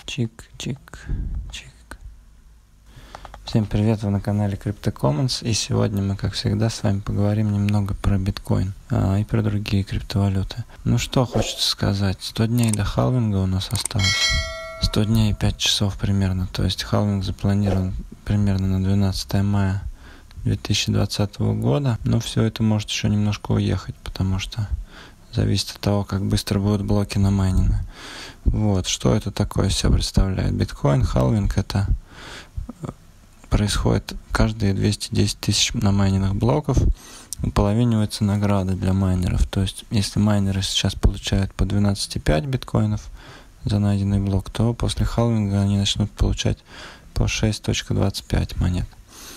Чик. Всем привет, вы на канале CryptoCommons, и сегодня мы, как всегда, с вами поговорим немного про биткоин и про другие криптовалюты. Ну что хочется сказать, 100 дней до халвинга у нас осталось. 100 дней и 5 часов примерно, то есть халвинг запланирован примерно на 12 мая 2020 года, но все это может еще немножко уехать, потому что зависит от того, как быстро будут блоки намайнены. Вот, что это такое из себя представляет? Биткоин, халвинг, это происходит каждые 210 тысяч намайненных блоков, уполовинивается награда для майнеров. То есть, если майнеры сейчас получают по 12,5 биткоинов за найденный блок, то после халвинга они начнут получать по 6.25 монет.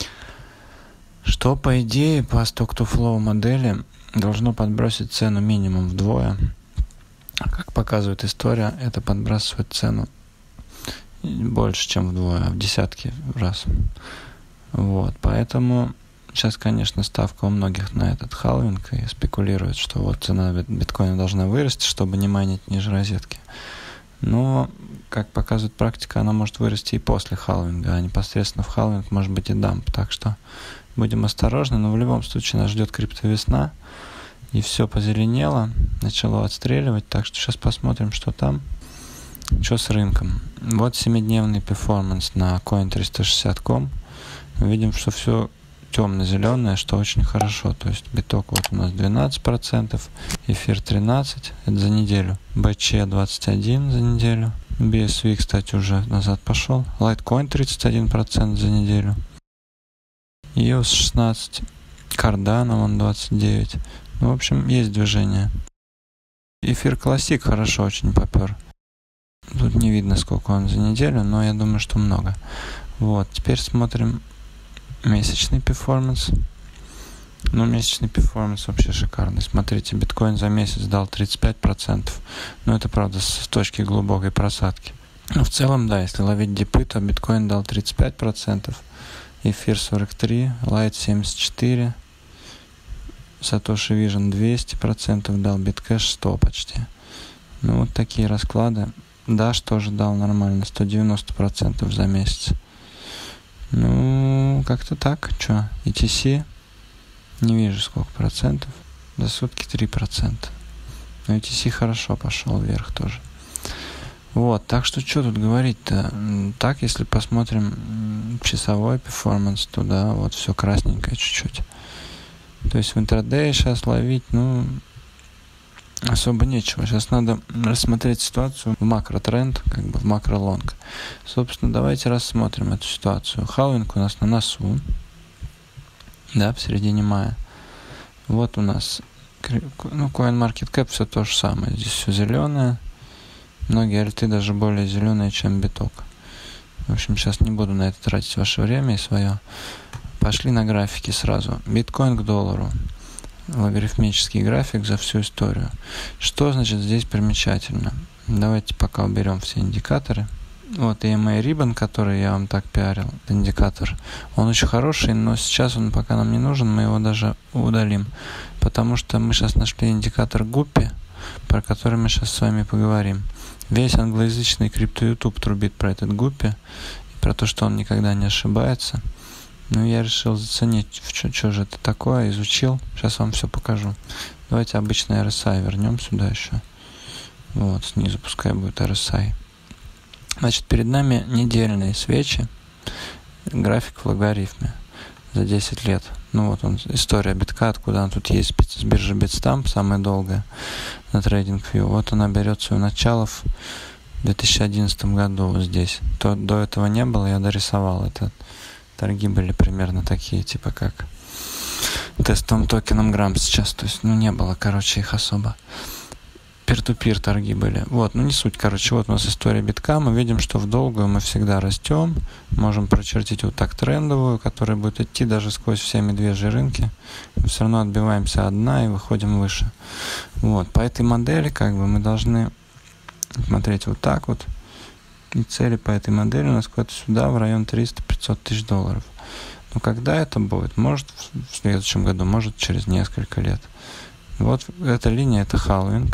Что, по идее, по stock-to-flow модели должно подбросить цену минимум вдвое. Как показывает история, это подбрасывает цену больше, чем вдвое, а в десятки раз. Вот, поэтому сейчас, конечно, ставка у многих на этот халвинг, и спекулируют, что вот цена биткоина должна вырасти, чтобы не майнить ниже розетки. Но, как показывает практика, она может вырасти и после халвинга, а непосредственно в халвинг может быть и дамп. Так что будем осторожны, но в любом случае нас ждет криптовесна, и все позеленело, начало отстреливать, так что сейчас посмотрим, что там, что с рынком. Вот 7-дневный перформанс на Coin360.com. Видим, что все темно-зеленое, что очень хорошо. То есть биток вот у нас 12%, эфир 13%, это за неделю. BC 21% за неделю. BSV, кстати, уже назад пошел. Litecoin 31% за неделю. EOS 16%, Cardano он 29%. Ну, в общем, есть движение. Эфир Classic хорошо очень попер. Тут не видно, сколько он за неделю, но я думаю, что много. Вот, теперь смотрим месячный перформанс. Ну, месячный перформанс вообще шикарный. Смотрите, биткоин за месяц дал 35%. Но это, правда, с точки глубокой просадки. Но в целом, да, если ловить дипы, то биткоин дал 35%, эфир 43%, Light 74%, Satoshi Vision 200% дал, Bitcash 100% почти. Ну, вот такие расклады. Dash тоже дал нормально, 190% за месяц. Ну, как-то так. Что? ETC? Не вижу сколько процентов. За сутки 3%. Но ETC хорошо пошел вверх тоже. Вот, так что тут говорить-то? Так, если посмотрим часовой перформанс, то да, вот все красненькое чуть-чуть. То есть в интрадее сейчас ловить, особо нечего. Сейчас надо рассмотреть ситуацию в макротренд, как бы в макролонг. Собственно, давайте рассмотрим эту ситуацию. Халвинг у нас на носу, да, в середине мая. Вот у нас, CoinMarketCap все то же самое. Здесь все зеленое. Многие альты даже более зеленые, чем биток. В общем, сейчас не буду на это тратить ваше время и свое. Пошли на графики сразу. Биткоин к доллару. Логарифмический график за всю историю. Что значит здесь примечательно? Давайте пока уберем все индикаторы. Вот EMA Ribbon, который я вам так пиарил, индикатор, он очень хороший, но сейчас он пока нам не нужен, мы его даже удалим. Потому что мы сейчас нашли индикатор Гуппи, про который мы сейчас с вами поговорим. Весь англоязычный крипто YouTube трубит про этот Гуппи, про то, что он никогда не ошибается. Ну, я решил заценить, что же это такое, изучил. Сейчас вам все покажу. Давайте обычный RSI вернем сюда еще. Вот, снизу пускай будет RSI. Значит, перед нами недельные свечи. График в логарифме за 10 лет. Ну, вот он, история битка, откуда она тут есть с биржи Bitstamp, самая долгая на TradingView. Вот она берет свое начало в 2011 году вот здесь. До этого не было, я дорисовал это. Торги были примерно такие, типа как тестовым токеном грамм сейчас. То есть, не было, их особо. Пир-ту-пир торги были. Вот, не суть, вот у нас история битка. Мы видим, что в долгую мы всегда растем. Можем прочертить вот так трендовую, которая будет идти даже сквозь все медвежьи рынки. Мы все равно отбиваемся от дна и выходим выше. Вот, по этой модели, мы должны смотреть вот так вот. И цели по этой модели у нас куда-то сюда, в район 300-500 тысяч долларов. Но когда это будет? Может в следующем году, может через несколько лет. Вот эта линия, это халвинг.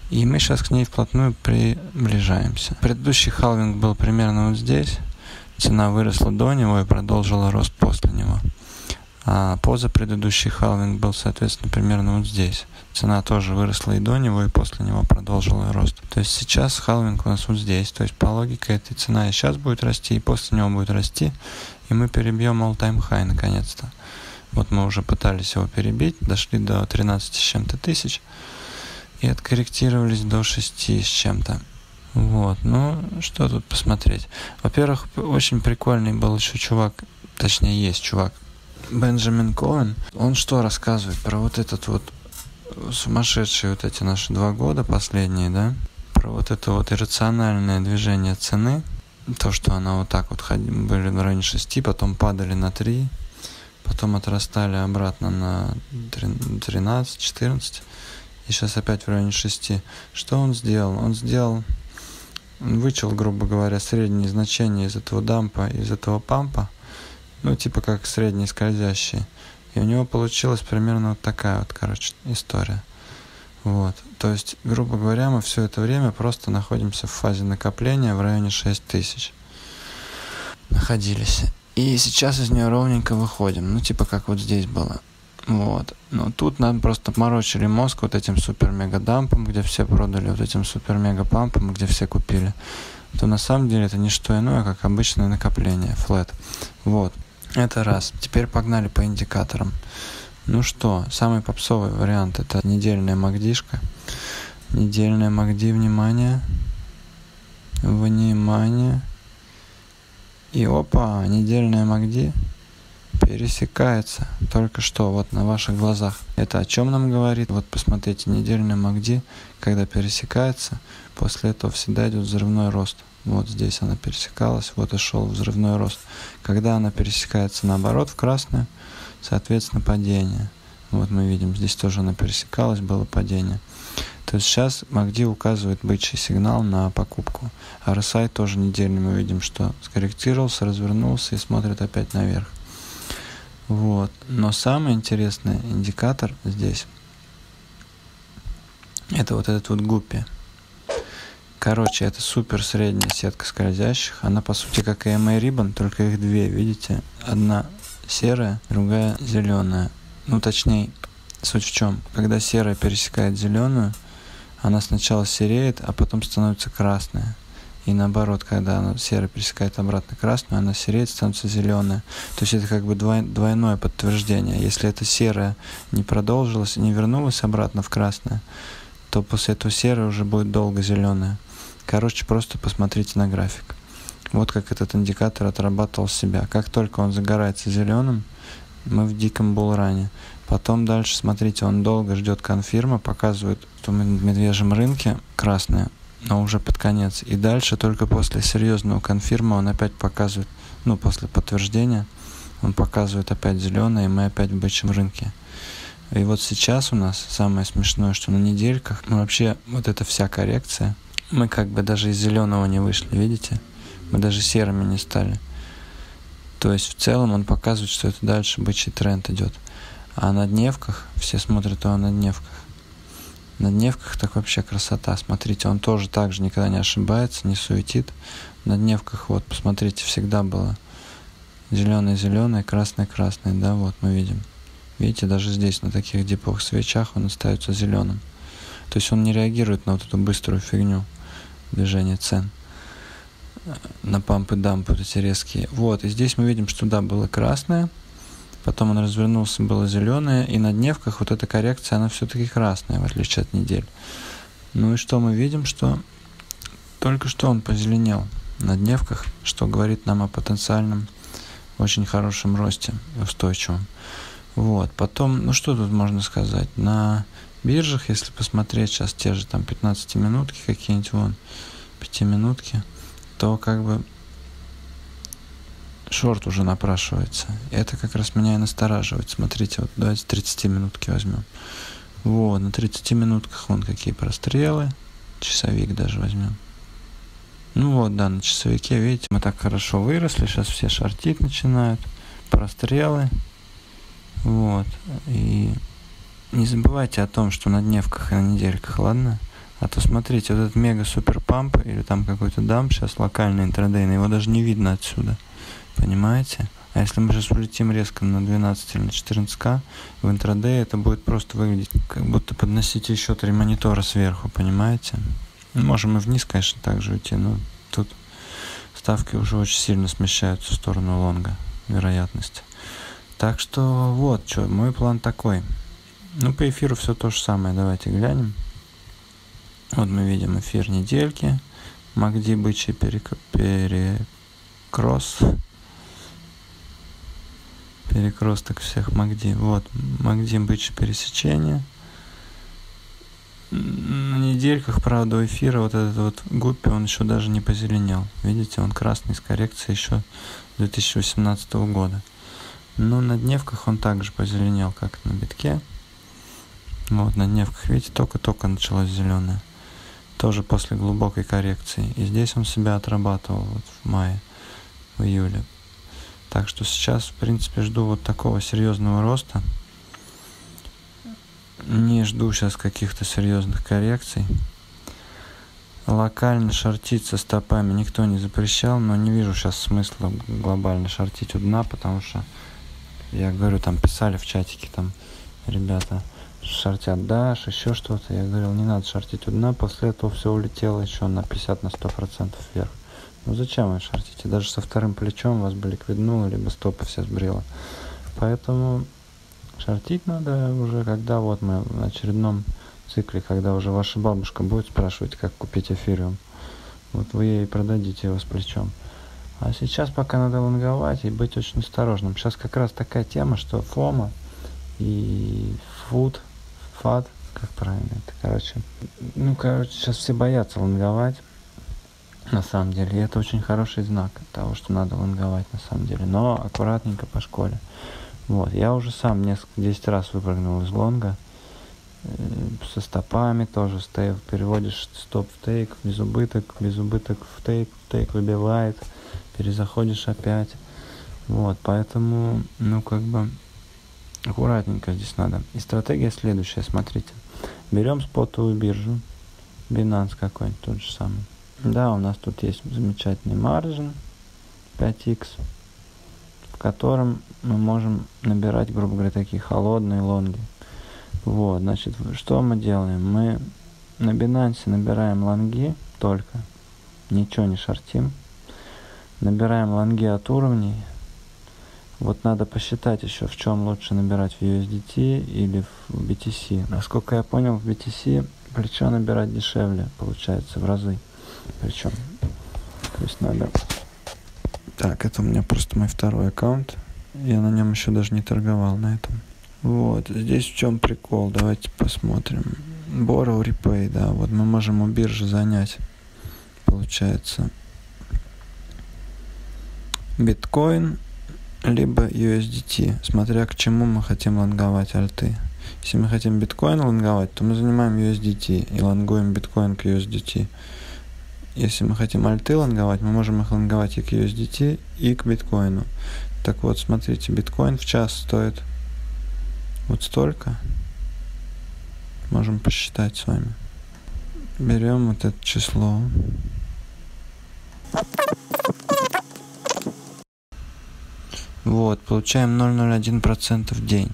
И мы сейчас к ней вплотную приближаемся. Предыдущий халвинг был примерно вот здесь. Цена выросла до него и продолжила рост после него. А позапредыдущий халвинг был, соответственно, примерно вот здесь. Цена тоже выросла и до него, и после него продолжила рост. То есть сейчас халвинг у нас вот здесь. То есть по логике этой цена и сейчас будет расти, и после него будет расти. И мы перебьем all-time high наконец-то. Вот мы уже пытались его перебить, дошли до 13 с чем-то тысяч и откорректировались до 6 с чем-то. Вот, ну что тут посмотреть? Во-первых, очень прикольный был еще чувак, точнее есть чувак, Бенджамин Коэн. Он что рассказывает про вот этот вот сумасшедшие вот эти наши 2 года последние, да? Про вот это вот иррациональное движение цены. То, что она вот так вот были в районе 6, потом падали на 3, потом отрастали обратно на 13, 14, и сейчас опять в районе 6. Что он сделал? Он вычел, грубо говоря, средние значения из этого дампа, из этого пампа, ну, типа как средние скользящие. И у него получилась примерно вот такая вот, короче, история. Вот. То есть, грубо говоря, мы все это время просто находимся в фазе накопления в районе 6000. Находились. И сейчас из нее ровненько выходим. Ну, типа как вот здесь было. Вот. Но тут нам просто морочили мозг вот этим супер-мега-дампом, где все продали, вот этим супер-мега-пампом, где все купили. То на самом деле это не что иное, как обычное накопление, флэт. Вот. Это раз. Теперь погнали по индикаторам. Ну что, самый попсовый вариант — это недельная магдишка. Недельная магди, внимание. Внимание. И опа, недельная магди пересекается только что, вот на ваших глазах. Это о чем нам говорит? Вот посмотрите, недельная магди, когда пересекается, после этого всегда идет взрывной рост. Вот здесь она пересекалась, вот и шел взрывной рост. Когда она пересекается наоборот в красную, соответственно, падение. Вот мы видим, здесь тоже она пересекалась, было падение. То есть сейчас MACD указывает бычий сигнал на покупку. RSI тоже недельный, мы видим, что скорректировался, развернулся и смотрит опять наверх. Вот. Но самый интересный индикатор здесь — это вот этот вот гуппи. Короче, это супер средняя сетка скользящих. Она по сути как EMA Ribbon, только их две, видите? Одна серая, другая зеленая. Ну точнее, суть в чем? Когда серая пересекает зеленую, она сначала сереет, а потом становится красная. И наоборот, когда она серая пересекает обратно красную, она сереет, становится зеленая. То есть это как бы двойное подтверждение. Если эта серая не продолжилась, не вернулась обратно в красное, то после этого серая уже будет долго зеленая. Короче, просто посмотрите на график. Вот как этот индикатор отрабатывал себя. Как только он загорается зеленым, мы в диком булране. Потом дальше, смотрите, он долго ждет конфирма, показывает, что мы в медвежьем рынке красное, но уже под конец. И дальше только после серьезного конфирма он опять показывает, ну, после подтверждения, он показывает опять зеленое, и мы опять в бычьем рынке. И вот сейчас у нас самое смешное, что на недельках, ну, вообще вот эта вся коррекция, мы как бы даже из зеленого не вышли, видите? Мы даже серыми не стали. То есть в целом он показывает, что это дальше бычий тренд идет. А на дневках, все смотрят его на дневках. На дневках так вообще красота. Смотрите, он тоже так же никогда не ошибается, не суетит. На дневках, вот, посмотрите, всегда было зеленый-зеленый, красный-красный, да, вот мы видим. Видите, даже здесь, на таких диповых свечах, он остается зеленым. То есть он не реагирует на вот эту быструю фигню движения цен, на памп и дамп, вот эти резкие. Вот, и здесь мы видим, что да, было красное, потом он развернулся, было зеленое, и на дневках вот эта коррекция, она все-таки красная, в отличие от недель. Ну и что мы видим, что только что он позеленел на дневках, что говорит нам о потенциальном очень хорошем росте, устойчивом. Вот, потом, ну что тут можно сказать, на биржах, если посмотреть сейчас те же там 15-минутки какие-нибудь, вон, 5-минутки, то как бы шорт уже напрашивается. Это как раз меня и настораживает. Смотрите, вот давайте 30-минутки возьмем. Вот, на 30-минутках вон какие прострелы. Часовик даже возьмем. Ну вот, да, на часовике, видите, мы так хорошо выросли. Сейчас все шортить начинают. Прострелы. Вот. И не забывайте о том, что на дневках и на недельках, ладно? А то смотрите, вот этот мега супер памп или там какой-то дамп сейчас локальный интрадейный, его даже не видно отсюда. Понимаете? А если мы сейчас улетим резко на 12 или на 14к, в интрадее это будет просто выглядеть, как будто подносите еще 3 монитора сверху, понимаете? Можем и вниз, конечно, также уйти, но тут ставки уже очень сильно смещаются в сторону лонга, вероятности. Так что вот, что, мой план такой. Ну, по эфиру все то же самое, давайте глянем. Вот мы видим эфир недельки, MACD бычий перекросток всех MACD. Вот, MACD бычье пересечение. На недельках, правда, у эфира вот этот вот гуппи, он еще даже не позеленел. Видите, он красный с коррекцией еще 2018 года. Но на дневках он также позеленел, как на битке. Вот, на дневках, видите, только-только началось зеленое. Тоже после глубокой коррекции. И здесь он себя отрабатывал вот в мае, в июле. Так что сейчас, в принципе, жду вот такого серьезного роста. Не жду сейчас каких-то серьезных коррекций. Локально шортить со стопами никто не запрещал, но не вижу сейчас смысла глобально шортить у дна, потому что, я говорю, там писали в чатике, там, ребята, шортят Даш, еще что-то. Я говорил, не надо шортить у дна, после этого все улетело еще на 50-100% вверх. Ну зачем вы шортите? Даже со вторым плечом вас бы ликвиднуло, либо стопы все сбрило. Поэтому шортить надо уже, когда вот мы в очередном цикле, когда уже ваша бабушка будет спрашивать, как купить эфириум. Вот вы ей продадите его с плечом. А сейчас пока надо лонговать и быть очень осторожным. Сейчас как раз такая тема, что фома и фад, как правильно это, сейчас все боятся лонговать, на самом деле, и это очень хороший знак того, что надо лонговать, на самом деле, но аккуратненько по школе. Вот, я уже сам 10 раз выпрыгнул из лонга, со стопами тоже, переводишь стоп в тейк, без убыток в тейк выбивает, перезаходишь опять, вот, поэтому, аккуратненько здесь надо. И стратегия следующая, смотрите. Берем спотовую биржу, Binance какой-нибудь тот же самый. Да, у нас тут есть замечательный маржин 5x, в котором мы можем набирать, грубо говоря, такие холодные лонги. Вот, значит, что мы делаем? Мы на Binance набираем лонги только, ничего не шортим. Набираем лонги от уровней. Вот надо посчитать еще, в чем лучше набирать, в USDT или в BTC. Насколько я понял, в BTC плечо набирать дешевле, получается, в разы. Причем, то есть надо... Так, это у меня просто мой второй аккаунт. Я на нем еще даже не торговал на этом. Вот, здесь в чем прикол, давайте посмотрим. Borrow, Repay, да, вот мы можем у биржи занять, получается, биткоин, либо USDT, смотря к чему мы хотим лонговать альты. Если мы хотим биткоин лонговать, то мы занимаем USDT и лонгуем биткоин к USDT. Если мы хотим альты лонговать, мы можем их лонговать и к USDT, и к биткоину. Так вот, смотрите, биткоин в час стоит вот столько. Можем посчитать с вами. Берем вот это число. Вот, получаем 0,01% в день.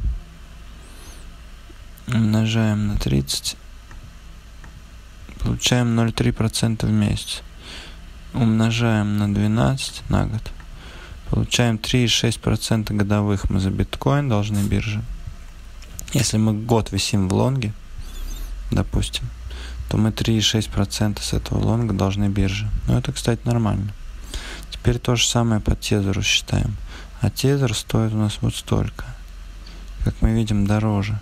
Умножаем на 30. Получаем 0,3% в месяц. Умножаем на 12 на год. Получаем 3,6% годовых мы за биткоин должны бирже. Если мы год висим в лонге, допустим, то мы 3,6% с этого лонга должны бирже. Ну, это, кстати, нормально. Теперь то же самое по тезеру считаем. А тезер стоит у нас вот столько. Как мы видим, дороже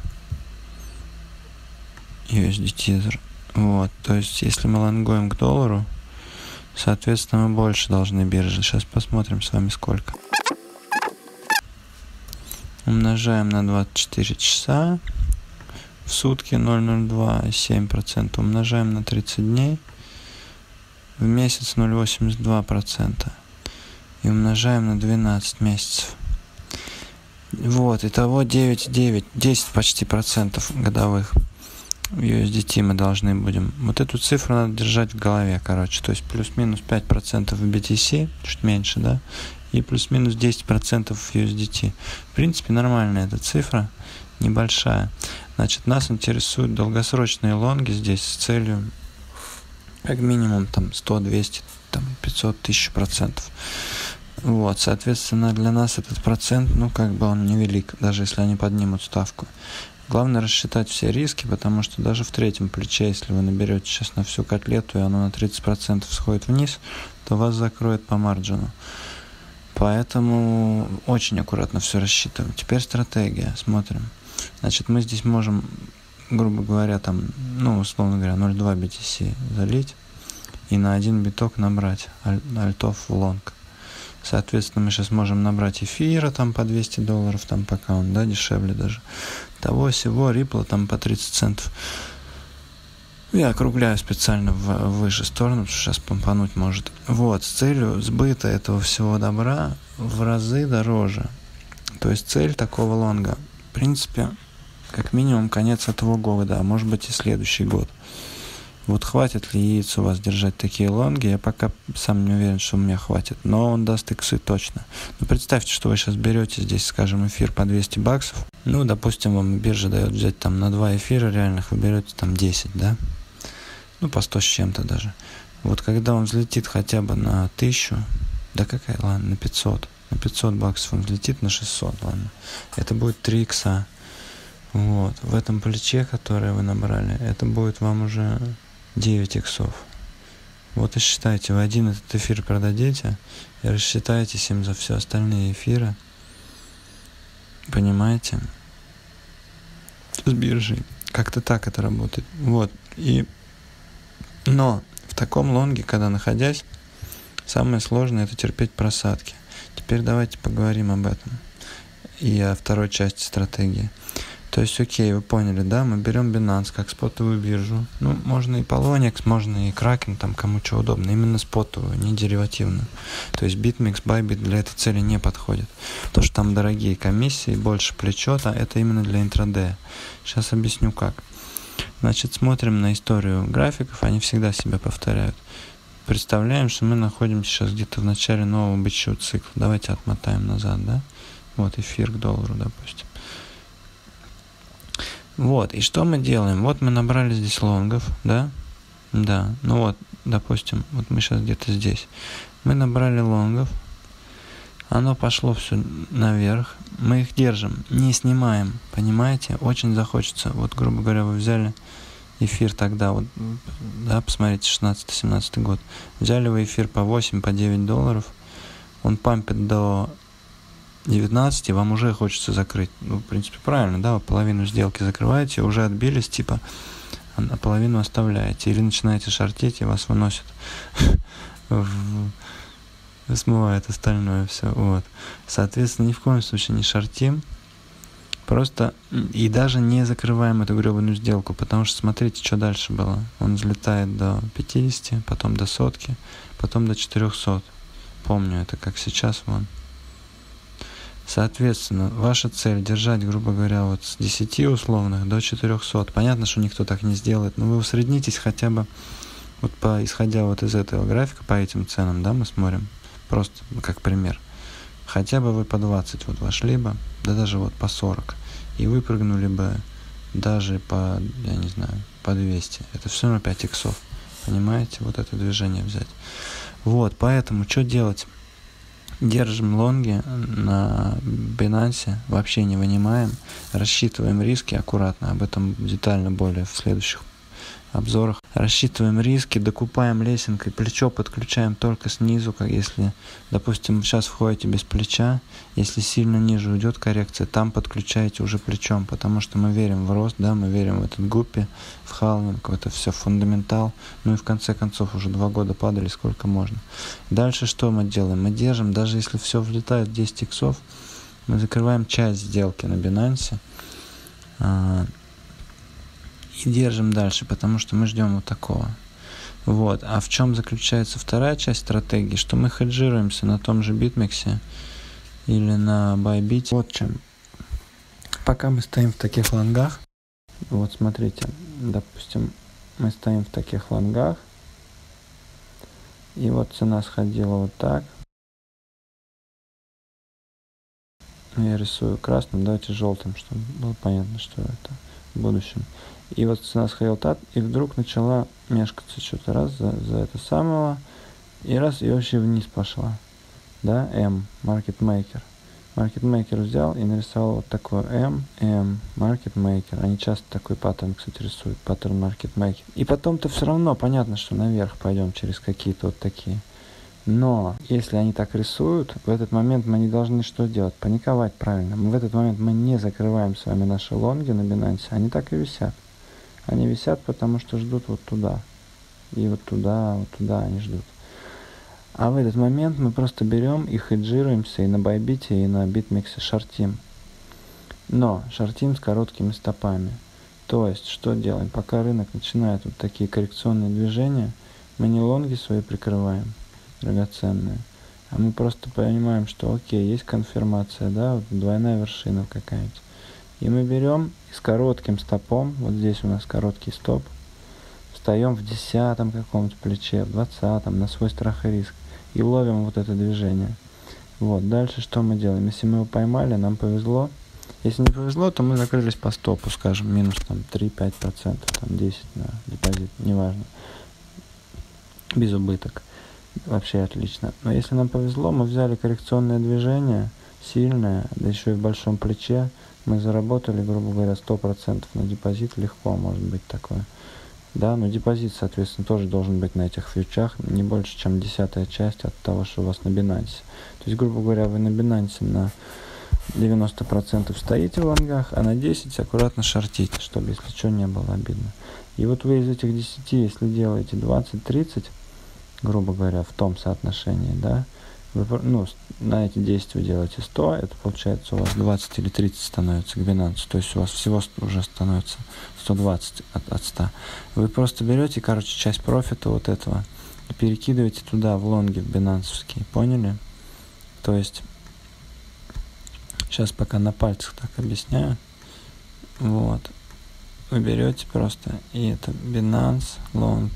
USD тезер. Вот, то есть, если мы лонгуем к доллару, соответственно, мы больше должны биржи. Сейчас посмотрим с вами сколько. Умножаем на 24 часа. В сутки 0,02,7%. Умножаем на 30 дней. В месяц 0,82%. И умножаем на 12 месяцев. Вот, итого 9,9, 10 почти процентов годовых. USDT мы должны будем. Вот эту цифру надо держать в голове, короче. То есть плюс-минус 5% в BTC, чуть меньше, да, и плюс-минус 10% в USDT. В принципе, нормальная эта цифра, небольшая. Значит, нас интересуют долгосрочные лонги здесь с целью как минимум там 100, 200, там 500, 1000%. Вот, соответственно, для нас этот процент, ну, как бы он невелик, даже если они поднимут ставку. Главное рассчитать все риски, потому что даже в третьем плече, если вы наберете сейчас на всю котлету, и оно на 30% сходит вниз, то вас закроет по марджину. Поэтому очень аккуратно все рассчитываем. Теперь стратегия. Смотрим. Значит, мы здесь можем, грубо говоря, там, ну, условно говоря, 0.2 BTC залить и на один биток набрать альтов в лонг. Соответственно, мы сейчас можем набрать эфира там по $200, там пока он, да, дешевле даже. Того всего, рипла там по 30 центов. Я округляю специально в выше сторону, потому что сейчас помпануть может. Вот, с целью сбыта этого всего добра в разы дороже. То есть цель такого лонга, в принципе, как минимум конец этого года, а может быть и следующий год. Вот хватит ли яиц у вас держать такие лонги, я пока сам не уверен, что у меня хватит, но он даст иксы точно. Ну, представьте, что вы сейчас берете здесь, скажем, эфир по $200, ну, допустим, вам биржа дает взять там на 2 эфира реальных, вы берете там 10, да, ну, по 100 с чем-то даже. Вот когда он взлетит хотя бы на 1000, да какая, ладно, на 500 баксов он взлетит на 600, ладно, это будет 3 икса. Вот, в этом плече, которое вы набрали, это будет вам уже 9 иксов. Вот и считайте, вы один этот эфир продадите и рассчитаетесь им за все остальные эфиры. Понимаете? С биржей. Как-то так это работает. Вот. Но в таком лонге, когда находясь, самое сложное — это терпеть просадки. Теперь давайте поговорим об этом и о второй части стратегии. То есть, окей, вы поняли, да, мы берем Binance как спотовую биржу. Ну, можно и Poloniex, можно и Kraken, там, кому что удобно. Именно спотовую, не деривативную. То есть BitMEX, Bybit для этой цели не подходит. Потому что там дорогие комиссии, больше плечета, это именно для интрадея. Сейчас объясню как. Значит, смотрим на историю графиков, они всегда себя повторяют. Представляем, что мы находимся сейчас где-то в начале нового бычьего цикла. Давайте отмотаем назад, да? Вот эфир к доллару, допустим. Вот, и что мы делаем? Вот мы набрали здесь лонгов, да? Да, ну вот, допустим, вот мы сейчас где-то здесь. Мы набрали лонгов, оно пошло все наверх, мы их держим, не снимаем, понимаете? Очень захочется, вот, грубо говоря, вы взяли эфир тогда, вот, да, посмотрите, 16-17 год, взяли вы эфир по 8, по 9 долларов, он пампит до 19, вам уже хочется закрыть. Ну, в принципе, правильно, да, вы половину сделки закрываете, уже отбились, типа, а половину оставляете. Или начинаете шортить, и вас выносят, смывает остальное все. Вот. Соответственно, ни в коем случае не шортим, просто и даже не закрываем эту гребаную сделку, потому что смотрите, что дальше было. Он взлетает до 50, потом до 100, потом до 400. Помню это, как сейчас, вон. Соответственно, ваша цель держать, грубо говоря, вот с 10 условных до 400. Понятно, что никто так не сделает, но вы усреднитесь хотя бы, вот исходя вот из этого графика, по этим ценам, да, мы смотрим, просто как пример. Хотя бы вы по 20 вот вошли бы, да даже вот по 40, и выпрыгнули бы даже по, я не знаю, по 200. Это все равно 5 иксов, понимаете, вот это движение взять. Вот, поэтому что делать? Держим лонги на Binance, вообще не вынимаем, рассчитываем риски аккуратно, об этом детально более в следующих обзорах. Рассчитываем риски, докупаем лесенкой, плечо подключаем только снизу, как если, допустим, сейчас входите без плеча, если сильно ниже уйдет коррекция, там подключаете уже плечом, потому что мы верим в рост, да, мы верим в этот гуппи, в халвинг, это все фундаментал, ну и в конце концов уже 2 года падали, сколько можно. Дальше что мы делаем? Мы держим, даже если все влетает в 10 иксов, мы закрываем часть сделки на Binance, и держим дальше, потому что мы ждем вот такого. Вот. А в чем заключается вторая часть стратегии? Что мы хеджируемся на том же BitMEX или на Bybit. Вот чем. Пока мы стоим в таких лонгах, вот смотрите, допустим, мы стоим в таких лонгах, и вот цена сходила вот так. Я рисую красным, давайте желтым, чтобы было понятно, что это в будущем. И вот цена сходила так, и вдруг начала мешкаться что-то раз за это самого, и раз, и вообще вниз пошла. Да, M, Market Maker. Market Maker взял и нарисовал вот такое M, Market Maker. Они часто такой паттерн, кстати, рисуют, паттерн Market Maker. И потом-то все равно понятно, что наверх пойдем через какие-то вот такие. Но если они так рисуют, в этот момент мы не должны что делать? Паниковать правильно. В этот момент мы не закрываем с вами наши лонги на Binance, они так и висят. Они висят, потому что ждут вот туда. И вот туда они ждут. А в этот момент мы просто берем и хеджируемся и на Bybit, и на BitMEX шортим. Но шортим с короткими стопами. То есть, что делаем? Пока рынок начинает вот такие коррекционные движения, мы не лонги свои прикрываем, драгоценные, а мы просто понимаем, что окей, есть конфирмация, да, вот двойная вершина какая-нибудь. И мы берем и с коротким стопом, вот здесь у нас короткий стоп, встаем в 10-м каком-то плече, в 20-м, на свой страх и риск, и ловим вот это движение. Вот, дальше что мы делаем? Если мы его поймали, нам повезло. Если не повезло, то мы закрылись по стопу, скажем, минус там 3-5%, там 10 на депозит, неважно. Без убыток. Вообще отлично. Но если нам повезло, мы взяли коррекционное движение, сильное, да еще и в большом плече, мы заработали, грубо говоря, 100% на депозит, легко может быть такое. Да, но депозит, соответственно, тоже должен быть на этих фьючах не больше, чем 10-я часть от того, что у вас на Binance. То есть, грубо говоря, вы на Binance на 90% стоите в лонгах, а на 10 аккуратно шортите, чтобы, если что, не было обидно. И вот вы из этих 10, если делаете 20-30, грубо говоря, в том соотношении, да, вы, на эти 10 вы делаете 100, это получается у вас 20 или 30 становится к Binance, то есть у вас всего уже становится 120 от 100. Вы просто берете, часть профита вот этого и перекидываете туда, в лонги, в бинансовские, поняли? То есть, сейчас пока на пальцах так объясняю, вот, вы берете просто, и это Binance, long,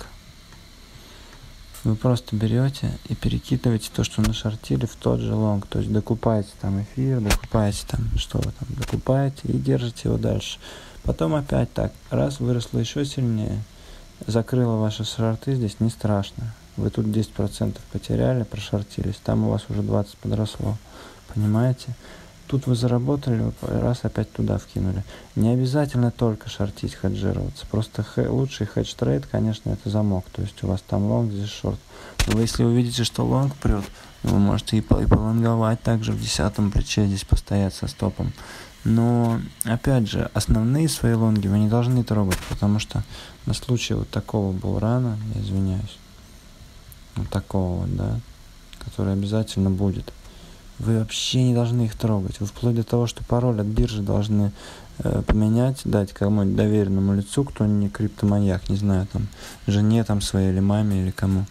вы просто берете и перекидываете то, что нашортили, в тот же лонг. То есть докупаете там эфир, докупаете там, что вы там докупаете и держите его дальше. Потом опять так, раз выросло еще сильнее, закрыло ваши шорты, здесь не страшно. Вы тут 10% потеряли, прошортились, там у вас уже 20 подросло. Понимаете? Тут вы заработали, раз опять туда вкинули. Не обязательно только шортить, хеджироваться. Просто лучший хедж-трейд, конечно, это замок. То есть у вас там лонг, здесь шорт. Но если увидите, что лонг прет, вы можете и полонговать также в 10-м плече, здесь постоять со стопом. Но, опять же, основные свои лонги вы не должны трогать, потому что на случай вот такого булрана, я извиняюсь, вот такого вот, да, который обязательно будет, вы вообще не должны их трогать. Вы вплоть до того, что пароль от биржи должны поменять, дать кому-нибудь доверенному лицу, кто не криптоманьяк, не знаю, там, жене там своей или маме или кому.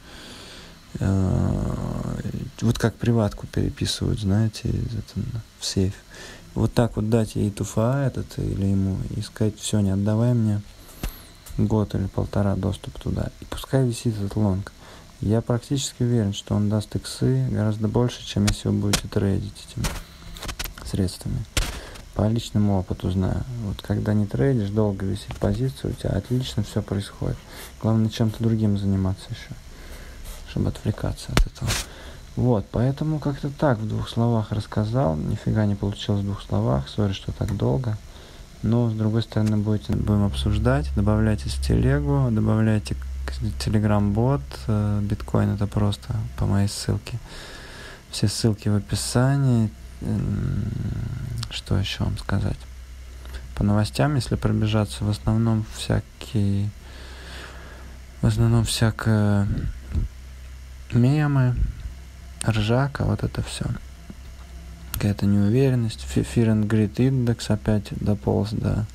Вот как приватку переписывают, знаете, в сейф. Вот так вот дать ей туфа этот или ему и сказать, все, не отдавай мне год или полтора доступ туда. И пускай висит этот лонг. Я практически уверен, что он даст иксы гораздо больше, чем если вы будете трейдить этими средствами. По личному опыту знаю. Вот когда не трейдишь, долго висит позиция, у тебя отлично все происходит. Главное, чем-то другим заниматься еще, чтобы отвлекаться от этого. Вот, поэтому как-то так в 2 словах рассказал. Нифига не получилось в 2 словах. Сори, что так долго. Но, с другой стороны, будем обсуждать. Добавляйтесь в телегу, добавляйте Telegram-бот, биткоин это просто по моей ссылке. Все ссылки в описании. Что еще вам сказать? По новостям, если пробежаться, в основном всякое мемы, ржака, вот это все. Какая-то неуверенность. Fear and Greed Index опять дополз до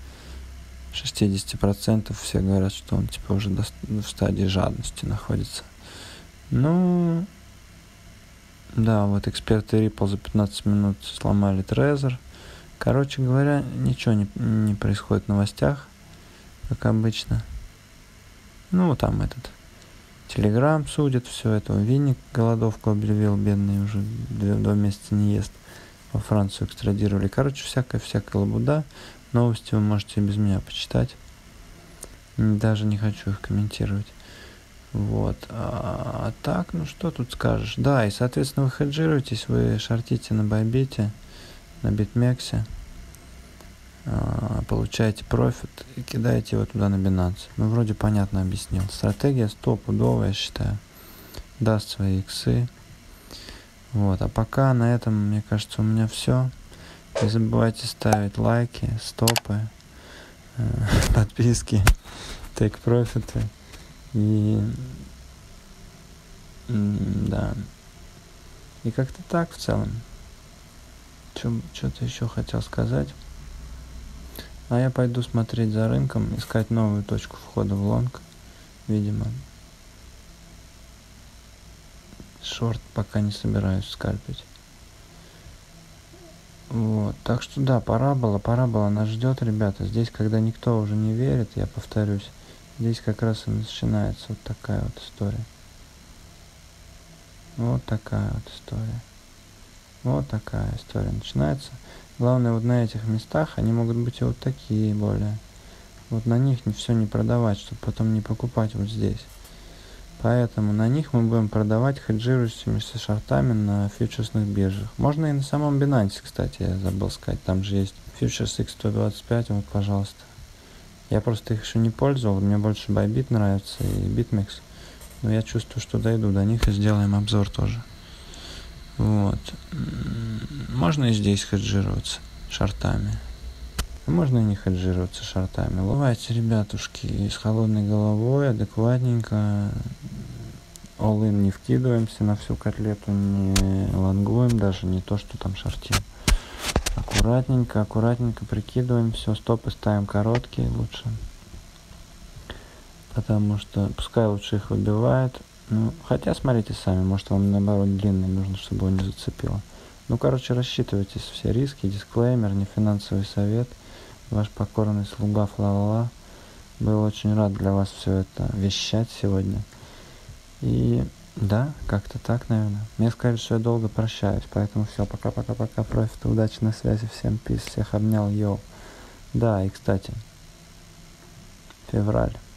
60%. Все говорят, что он типа уже в стадии жадности находится. Ну, да, вот эксперты Ripple за 15 минут сломали Trezor. Короче говоря, ничего не происходит в новостях. как обычно. Ну, там этот Телеграм судит все это. Винник голодовку объявил, бедный, уже 2 месяца не ест. Во Францию экстрадировали. Короче, всякая лабуда. Новости вы можете без меня почитать. Даже не хочу их комментировать. Вот. А так, ну что тут скажешь? Да, и, соответственно, вы хеджируетесь, вы шортите на Байбите, на Битмексе, получаете профит и кидаете его туда на Binance. Ну, вроде понятно объяснил. Стратегия стопудовая, я считаю. Даст свои иксы. Вот. А пока на этом, мне кажется, у меня все. Не забывайте ставить лайки, стопы, подписки, тейк-профиты. И да. И как-то так в целом. Что-то еще хотел сказать. А я пойду смотреть за рынком, искать новую точку входа в лонг. Видимо. Шорт пока не собираюсь скальпить. Вот. Так что да, парабола нас ждет, ребята. Здесь, когда никто уже не верит, я повторюсь, здесь как раз и начинается вот такая вот история. Вот такая вот история. Вот такая история начинается. Главное, вот на этих местах они могут быть и вот такие более. Вот на них все не продавать, чтобы потом не покупать вот здесь. Поэтому на них мы будем продавать хеджирующимися шортами на фьючерсных биржах. Можно и на самом Binance, кстати, я забыл сказать. Там же есть Futures X125, вот, пожалуйста. Я просто их еще не пользовал, мне больше Bybit нравится и BitMEX. Но я чувствую, что дойду до них и сделаем обзор тоже. Вот. Можно и здесь хеджироваться шортами. Можно и не хеджироваться шортами. Давайте, ребятушки, с холодной головой, адекватненько. All-in не вкидываемся на всю котлету, не лонгуем, даже не то, что там шортим. Аккуратненько прикидываем все, стопы ставим короткие лучше. Потому что пускай лучше их выбивает. Ну, хотя смотрите сами, может вам наоборот длинный нужно, чтобы его не зацепило. Ну, короче, рассчитывайте все риски, дисклеймер, не финансовый совет. Ваш покорный слуга Флала. Был очень рад для вас все это вещать сегодня. И да, как-то так, наверное. Мне сказали, что я долго прощаюсь, поэтому все, пока-пока-пока, профита, удачи, на связи, всем пиз, всех обнял, йоу. Да, и кстати, февраль.